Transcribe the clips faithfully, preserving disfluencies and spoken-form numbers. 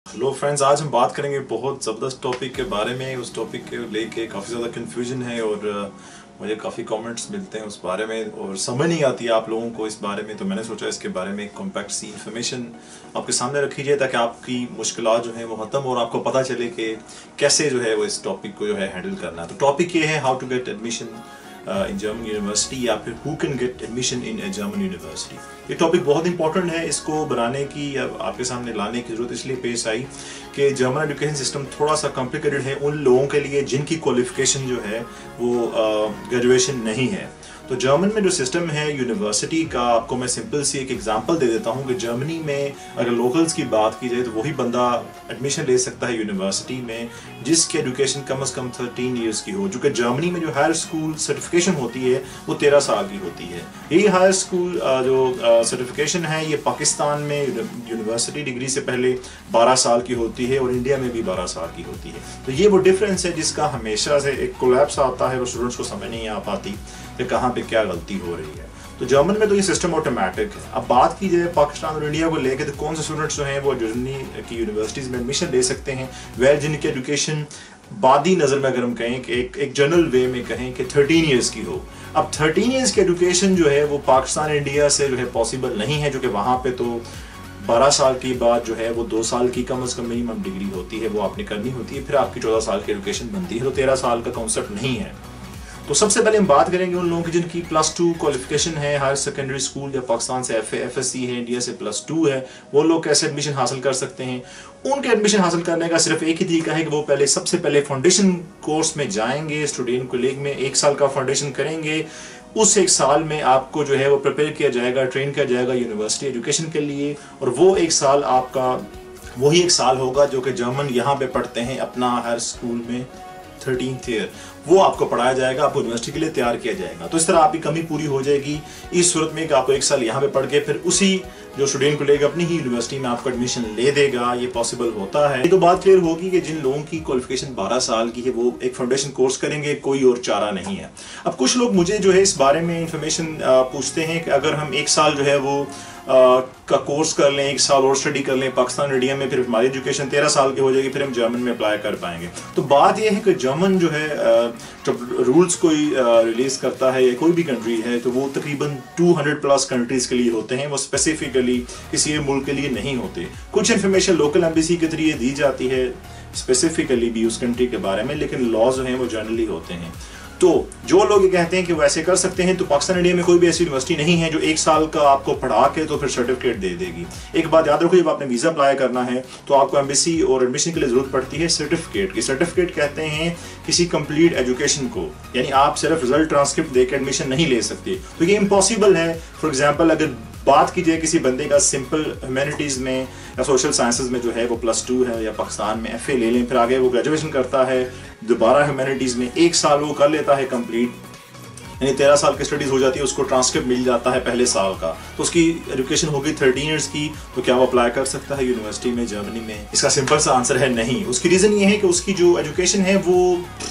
Hello friends, आज हम बात करेंगे बहुत ज़बरदस्त टॉपिक के बारे में। उस टॉपिक के लेके काफ़ी ज़्यादा कन्फ्यूजन है और मुझे काफ़ी कमेंट्स मिलते हैं उस बारे में और समझ नहीं आती है आप लोगों को इस बारे में। तो मैंने सोचा इसके बारे में एक कॉम्पैक्ट सी इन्फॉर्मेशन आपके सामने रखी जाए ताकि आपकी मुश्किलात जो है वो ख़त्म और आपको पता चले कि कैसे जो है वो इस टॉपिक को जो है हैंडल करना है। तो टॉपिक ये है, how to get admission in German university या फिर who can get admission in a German university. ये टॉपिक बहुत इंपॉर्टेंट है। इसको बनाने की या आपके सामने लाने की जरूरत इसलिए पेश आई कि जर्मन एजुकेशन सिस्टम थोड़ा सा कॉम्प्लिकेटेड है उन लोगों के लिए जिनकी क्वालिफिकेशन जो है वो ग्रेजुएशन नहीं है। तो जर्मन में जो सिस्टम है यूनिवर्सिटी का, आपको मैं सिंपल सी एक एग्जांपल दे देता हूँ कि जर्मनी में अगर लोकल्स की बात की जाए तो वही बंदा एडमिशन ले सकता है यूनिवर्सिटी में जिसकी एजुकेशन कम से कम थर्टीन ईयर्स की हो। जो कि जर्मनी में जो हायर स्कूल सर्टिफिकेशन होती है वो तेरह साल की होती है। यही हायर स्कूल जो सर्टिफिकेशन है ये पाकिस्तान में यूनिवर्सिटी डिग्री से पहले बारह साल की होती है और इंडिया में भी बारह साल की होती है। तो ये वो डिफरेंस है जिसका हमेशा से एक कोलैप्स आता है और स्टूडेंट्स को समझ नहीं आ पाती कि कहाँ पे क्या गलती हो रही है। तो जर्मन में तो ये सिस्टम ऑटोमेटिक है। अब बात की जाए पाकिस्तान और इंडिया को लेकर तो कौन से स्टूडेंट्स जो हैं वो जर्मनी की यूनिवर्सिटीज़ में एडमिशन ले सकते हैं, वेल जिनकी एजुकेशन बादी नज़र में अगर हम कहें कि एक एक जनरल वे में कहें कि थर्टीन ईयर्स की हो। अब थर्टीन ईयर्स की एजुकेशन जो है वो पाकिस्तान इंडिया से जो है पॉसिबल नहीं है, जो कि वहाँ पे तो बारह साल की बाद जो है वो दो साल की कम अज़ कम मिनिमम डिग्री होती है, वो आपने करनी होती है, फिर आपकी चौदह साल की एजुकेशन बनती है। तो तेरह साल का कॉन्सेप्ट नहीं है। तो सबसे पहले हम बात करेंगे उन लोगों की जिनकी प्लस टू क्वालिफिकेशन है हायर सेकेंडरी स्कूल या पाकिस्तान से एफ एफ एस सी है, इंडिया से प्लस टू है। वो लोग कैसे एडमिशन हासिल कर सकते हैं? उनके एडमिशन हासिल करने का सिर्फ एक ही तरीका है कि वो पहले सबसे पहले फाउंडेशन कोर्स में जाएंगे, स्टूडेंट कॉलेज में एक साल का फाउंडेशन करेंगे। उस एक साल में आपको जो है वो प्रिपेयर किया जाएगा, ट्रेन किया जाएगा यूनिवर्सिटी एजुकेशन के लिए, और वो एक साल आपका वही एक साल होगा जो कि जर्मन यहाँ पे पढ़ते हैं अपना हायर स्कूल में थर्टीन्थ ईयर, वो आपको पढ़ाया जाएगा, आपको यूनिवर्सिटी के लिए तैयार किया जाएगा। तो इस तरह आपकी कमी पूरी हो जाएगी इस सूरत में कि आपको एक साल यहाँ पे पढ़ के फिर उसी जो स्टूडेंट को लेगा अपनी ही यूनिवर्सिटी में आपको एडमिशन ले देगा। ये पॉसिबल होता है। तो बात क्लियर होगी कि जिन लोगों की क्वालिफिकेशन बारह साल की है वो एक फाउंडेशन कोर्स करेंगे, कोई और चारा नहीं है। अब कुछ लोग मुझे जो है इस बारे में इंफॉर्मेशन पूछते हैं कि अगर हम एक साल जो है वो आ, का कोर्स कर लें, एक साल और स्टडी कर लें पाकिस्तान इंडिया में, फिर हमारी एजुकेशन तेरह साल की हो जाएगी, फिर हम जर्मन में अप्लाई कर पाएंगे। तो बात यह है कि जर्मन जो है जब रूल्स कोई रिलीज करता है या कोई भी कंट्री है तो वो तकरीबन दो सौ प्लस कंट्रीज के लिए होते हैं, वो स्पेसिफिकली किसी मुल्क के लिए नहीं होते। कुछ इन्फॉर्मेशन लोकल एम्बेसी के जरिए दी जाती है स्पेसिफिकली भी उस कंट्री के बारे में, लेकिन लॉज जो हैं वो जनरली होते हैं। तो जो लोग ये कहते हैं कि वो ऐसे कर सकते हैं, तो पाकिस्तान इंडिया में कोई भी ऐसी यूनिवर्सिटी नहीं है जो एक साल का आपको पढ़ा के तो फिर सर्टिफिकेट दे देगी। एक बात याद रखो, जब आपने वीज़ा अप्लाई करना है तो आपको एम्बेसी और एडमिशन के लिए जरूरत पड़ती है सर्टिफिकेट की। सर्टिफिकेट कहते हैं किसी कंप्लीट एजुकेशन को, यानी आप सिर्फ रिजल्ट ट्रांसक्रिप्ट देकर एडमिशन नहीं ले सकते। तो ये इम्पॉसिबल है। फॉर एग्जाम्पल अगर बात की जाए किसी बंदे का सिंपल ह्यूमैनिटीज़ में या सोशल साइंसेज में जो है वो प्लस टू है या पाकिस्तान में एफ ए ले लें, फिर आगे वो ग्रेजुएशन करता है दोबारा ह्यूमैनिटीज़ में, एक साल वो कर लेता है कंप्लीट, यानी तेरह साल की स्टडीज़ हो जाती है, उसको ट्रांसक्रिप्ट मिल जाता है पहले साल का, तो उसकी एजुकेशन होगी थर्टीन ईयर्स की। तो क्या वो अप्लाई कर सकता है यूनिवर्सिटी में जर्मनी में? इसका सिंपल सा आंसर है नहीं। उसकी रीज़न ये है कि उसकी जो एजुकेशन है वो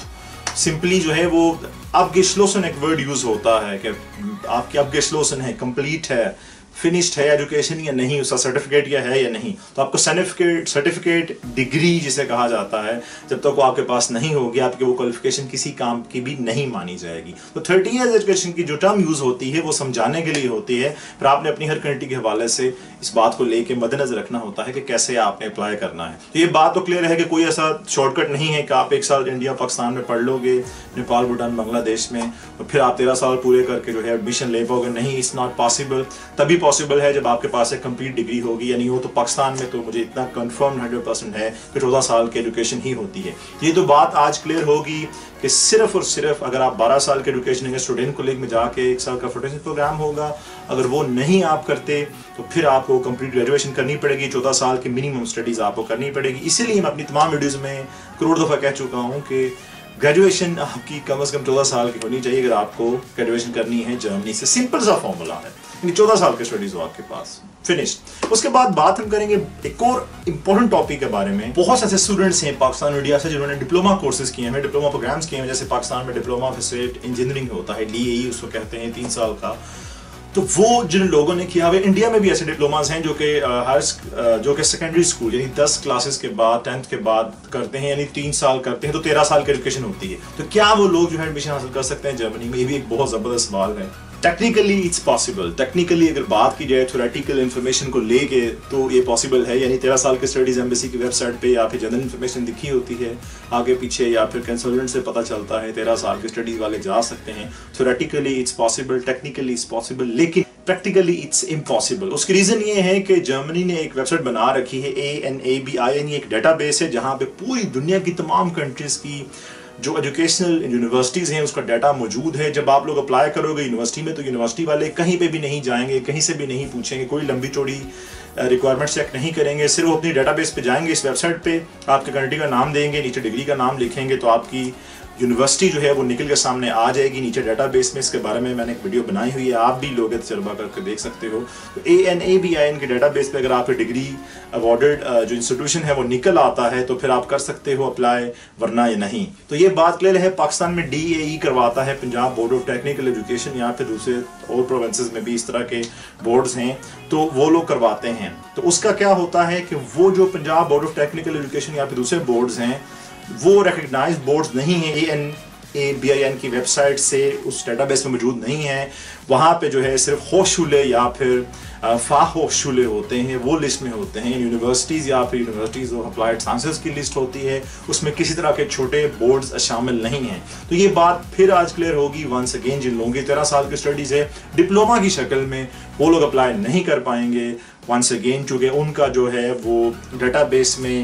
सिंपली जो है वो abgeschlossen एक वर्ड यूज़ होता है कि आपकी abgeschlossen है, कंप्लीट है, फिनिश्ड है एजुकेशन या नहीं, उसका सर्टिफिकेट या है या नहीं। तो आपको सर्टिफिकेट सर्टिफिकेट डिग्री जिसे कहा जाता है, जब तक वो आपके पास नहीं होगी आपकी वो क्वालिफिकेशन किसी काम की भी नहीं मानी जाएगी। तो थर्टी ईयर्स एजुकेशन की जो टर्म यूज़ होती है वो समझाने के लिए होती है, फिर आपने अपनी हर कंट्री के हवाले से इस बात को लेके मद्देनजर रखना होता है कि कैसे आपने अप्लाई करना है। तो ये बात तो क्लियर है कि कोई ऐसा शॉर्टकट नहीं है कि आप एक साल इंडिया पाकिस्तान में पढ़ लोगे, नेपाल भूटान बांग्लादेश में, और फिर आप तेरह साल पूरे करके जो है एडमिशन ले पाओगे। नहीं, इट्स नॉट पॉसिबल। तभी पॉसिबल है जब आपके पास एक कंप्लीट डिग्री होगी, यानी वो तो पाकिस्तान में तो मुझे इतना कंफर्म हंड्रेड परसेंट है कि चौदह साल की एजुकेशन ही होती है। ये तो बात आज क्लियर होगी कि सिर्फ और सिर्फ अगर आप बारह साल की एजुकेशन है, स्टूडेंट कॉलेज में जाके एक साल का फाउंडेशन प्रोग्राम होगा, अगर वो नहीं आप करते तो फिर आपको कंप्लीट ग्रेजुएशन करनी पड़ेगी, चौदह साल की मिनिमम स्टडीज़ आपको करनी पड़ेगी। इसीलिए मैं अपनी तमाम वीडियोज़ में करोड़ दफ़ा कह चुका हूँ कि ग्रेजुएशन आपकी कम से कम चौदह साल की होनी चाहिए अगर आपको ग्रेजुएशन करनी है जर्मनी से। सिंपल सा फॉर्मूला है, यानी चौदह साल की स्टडीज हो आपके पास, फिनिश्ड। उसके बाद बात हम करेंगे एक और इम्पोर्टेंट टॉपिक के बारे में। बहुत सारे स्टूडेंट्स हैं पाकिस्तान इंडिया से जिन्होंने डिप्लोमा कोर्सेज किए हैं, डिप्लोमा प्रोग्राम्स किए हैं, जैसे पाकिस्तान में डिप्लोमा ऑफ इंजीनियरिंग होता है, डी ए ई उसको कहते हैं, तीन साल का। तो वो जिन लोगों ने किया हुआ, इंडिया में भी ऐसे डिप्लोमास हैं जो कि हायर जो कि सेकेंडरी स्कूल यानी दस क्लासेस के बाद टेंथ के बाद करते हैं, यानी तीन साल करते हैं तो तेरह साल की एजुकेशन होती है। तो क्या वो लोग जो है एडमिशन हासिल कर सकते हैं जर्मनी में? ये भी एक बहुत ज़बरदस्त सवाल है। टेक्निकली इट्स पॉसिबल, टेक्निकली अगर बात की जाए थ्योरेटिकल इन्फॉर्मेशन को लेके तो ये पॉसिबल है, यानी तेरह साल की स्टडीज़ एम्बेसी की वेबसाइट पे या फिर जनरल इन्फॉर्मेशन लिखी होती है आगे पीछे, या फिर कंसल्टेंट से पता चलता है तेरह साल की स्टडीज़ वाले जा सकते हैं। Theoretically it's possible, technically it's possible, लेकिन प्रैक्टिकली इट्स इम्पॉसिबल। उसकी रीज़न ये है कि जर्मनी ने एक वेबसाइट बना रखी है, A N A B I N, एक डेटाबेस है जहाँ पे पूरी दुनिया की तमाम कंट्रीज़ की जो एजुकेशनल यूनिवर्सिटीज़ हैं उसका डाटा मौजूद है। जब आप लोग अप्लाई करोगे यूनिवर्सिटी में तो यूनिवर्सिटी वाले कहीं पे भी नहीं जाएंगे, कहीं से भी नहीं पूछेंगे, कोई लंबी चौड़ी रिक्वायरमेंट चेक नहीं करेंगे, सिर्फ अपनी डाटाबेस पे जाएंगे, इस वेबसाइट पे आपके कंट्री का नाम देंगे, नीचे डिग्री का नाम लिखेंगे तो आपकी यूनिवर्सिटी जो है वो निकल के सामने आ जाएगी नीचे डाटाबेस में। इसके बारे में मैंने एक वीडियो बनाई हुई है, आप भी लोग तजर्बा करके देख सकते हो। तो A N A B I N के डाटाबेस पे अगर आपकी डिग्री अवॉर्डेड जो इंस्टीट्यूशन है वो निकल आता है तो फिर आप कर सकते हो अप्लाई, वरना ये नहीं। तो ये बात क्लियर है। पाकिस्तान में डी ए ई करवाता है Punjab Board of Technical Education, या फिर दूसरे और प्रोविंसेस में भी इस तरह के बोर्ड्स हैं तो वो लोग करवाते हैं। तो उसका क्या होता है कि वो जो Punjab Board of Technical Education या फिर दूसरे बोर्ड्स हैं वो रिकग्नाइज बोर्ड्स नहीं है, A N A B I N की वेबसाइट से उस डेटाबेस में मौजूद नहीं है। वहाँ पे जो है सिर्फ होशुले या फिर फाहोशुले होते हैं, वो लिस्ट में होते हैं। यूनिवर्सिटीज़ या फिर यूनिवर्सिटीज़ ऑफ अप्लाइड साइंसेस की लिस्ट होती है, उसमें किसी तरह के छोटे बोर्ड्स शामिल नहीं हैं। तो ये बात फिर आज क्लियर होगी वंस अगेन, जिन लोगों की तेरह साल की स्टडीज़ है डिप्लोमा की शक्ल में वो लोग अप्लाई नहीं कर पाएंगे वंस अगेन, चूँकि उनका जो है वो डेटाबेस में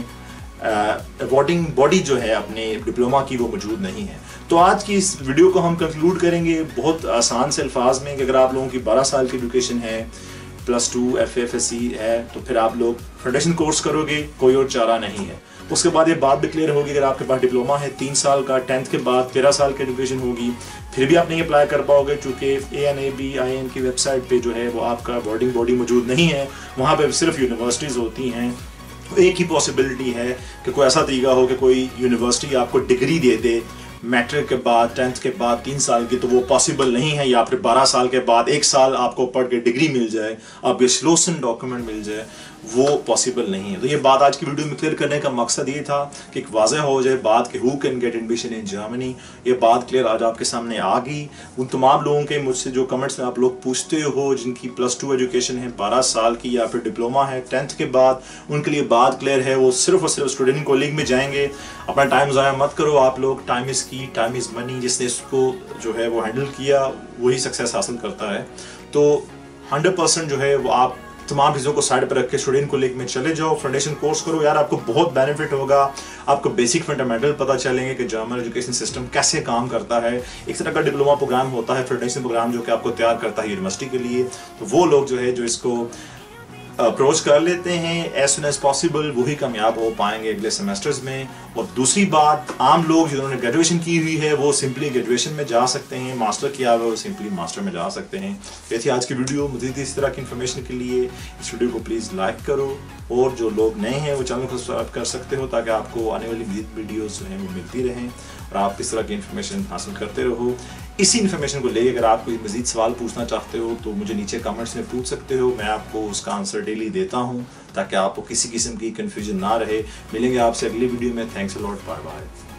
अवॉर्डिंग बॉडी जो है अपने डिप्लोमा की वो मौजूद नहीं है। तो आज की इस वीडियो को हम कंक्लूड करेंगे बहुत आसान से अल्फाज में कि अगर आप लोगों की बारह साल की एजुकेशन है, plus two F F S C है, तो फिर आप लोग फाउंडेशन कोर्स करोगे, कोई और चारा नहीं है। उसके बाद ये बात भी क्लियर होगी अगर आपके पास डिप्लोमा है तीन साल का, टेंथ के बाद तेरह साल की एजुकेशन होगी, फिर भी आप नहीं अप्लाई कर पाओगे क्योंकि A N A B I N की वेबसाइट पे जो है वो आपका अवॉर्डिंग बॉडी मौजूद नहीं है, वहाँ पर सिर्फ यूनिवर्सिटीज़ होती हैं। तो एक ही पॉसिबिलिटी है कि कोई ऐसा तरीका हो कि कोई यूनिवर्सिटी आपको डिग्री दे दे मैट्रिक के बाद, टेंथ के बाद तीन साल की, तो वो पॉसिबल नहीं है। या फिर बारह साल के बाद एक साल आपको पढ़ के डिग्री मिल जाए, आपके स्लोसन डॉक्यूमेंट मिल जाए, वो पॉसिबल नहीं है। तो ये बात आज की वीडियो में क्लियर करने का मकसद ये था कि एक वाज़ह हो जाए बात कि who can get admission in Germany. ये बात क्लियर आज आपके सामने आ गई। उन तमाम लोगों के मुझसे जो कमेंट्स में आप लोग पूछते हो जिनकी प्लस टू एजुकेशन है बारह साल की या फिर डिप्लोमा है टेंथ के बाद, उनके लिए बात क्लियर है। वो सिर्फ और सिर्फ स्टूडेंट कॉलेज में जाएंगे, अपना टाइम ज़ाया मत करो आप लोग। Time is key, time is money. जिसने इसको जो है वो हैंडल किया वही सक्सेस हासिल करता है। तो हंड्रेड परसेंट जो है वो आप तमाम चीज़ों को साइड पर रख के स्टूडेंट कॉलेज में चले जाओ, फाउंडेशन कोर्स करो यार, आपको बहुत बेनिफिट होगा। आपको बेसिक फंडामेंटल पता चलेंगे कि जर्मन एजुकेशन सिस्टम कैसे काम करता है। एक तरह का डिप्लोमा प्रोग्राम होता है, फाउंडेशन प्रोग्राम, जो कि आपको तैयार करता है यूनिवर्सिटी के लिए। तो वो लोग जो है जो इसको अप्रोच कर लेते हैं एज सुन एज पॉसिबल, वही कामयाब हो पाएंगे अगले सेमेस्टर्स में। और दूसरी बात, आम लोग जिन्होंने ग्रेजुएशन की हुई है वो सिंपली ग्रेजुएशन में जा सकते हैं, मास्टर किया हुआ है वो सिंपली मास्टर में जा सकते हैं। ये थी आज की वीडियो। मज़ीद इस तरह की इन्फॉर्मेशन के लिए इस वीडियो को प्लीज़ लाइक करो, और जो लोग नए हैं वो चैनल को सब्सक्राइब कर सकते हो ताकि आपको आने वाली मज़ीद वीडियोज़ जो हैं वो मिलती रहें और आप इस तरह की इन्फॉर्मेशन हासिल करते रहो। इसी इन्फॉर्मेशन को लेकर अगर आप कोई मज़ीद सवाल पूछना चाहते हो तो मुझे नीचे कमेंट्स में पूछ सकते हो, मैं आपको उसका आंसर डेली देता हूँ ताकि आपको किसी किस्म की कन्फ्यूजन ना रहे। मिलेंगे आपसे अगली वीडियो में। Thanks a lot, bye bye.